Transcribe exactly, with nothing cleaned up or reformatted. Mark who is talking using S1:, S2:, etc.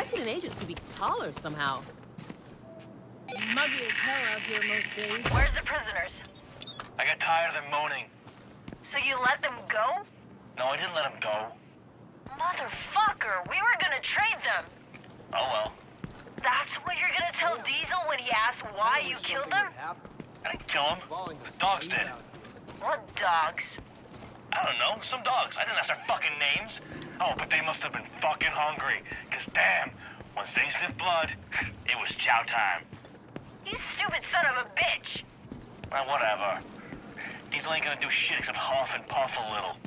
S1: expected an agent to be taller somehow.
S2: Muggy as hell out here most days.
S3: Where's the prisoners?
S4: I got tired of them moaning.
S3: So you let them go?
S4: No, I didn't let them go.
S3: Motherfucker, we were gonna trade them.
S4: Oh well.
S3: That's what you're gonna tell Diesel when he asks why you killed them?
S4: I didn't kill them. The dogs did.
S3: What dogs?
S4: I don't know, some dogs. I didn't ask their fucking names. Oh, but they must have been fucking hungry. Cause damn, once they sniffed blood, it was chow time.
S3: You stupid son of a bitch!
S4: Well, whatever. Diesel ain't gonna do shit except huff and puff a little.